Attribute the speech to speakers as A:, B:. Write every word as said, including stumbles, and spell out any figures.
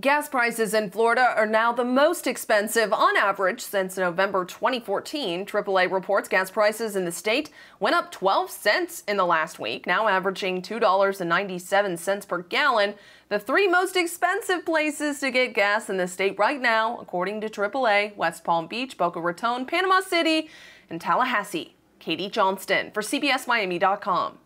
A: Gas prices in Florida are now the most expensive on average since November twenty fourteen. triple A reports gas prices in the state went up twelve cents in the last week, now averaging two dollars and ninety-seven cents per gallon. The three most expensive places to get gas in the state right now, according to triple A, West Palm Beach, Boca Raton, Panama City, and Tallahassee. Katie Johnston for C B S Miami dot com.